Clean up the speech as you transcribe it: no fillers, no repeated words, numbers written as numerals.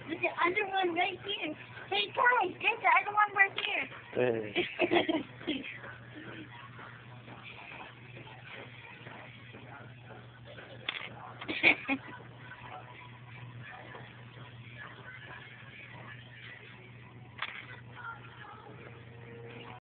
There's the other one right here. Hey guys, there's the other one right here.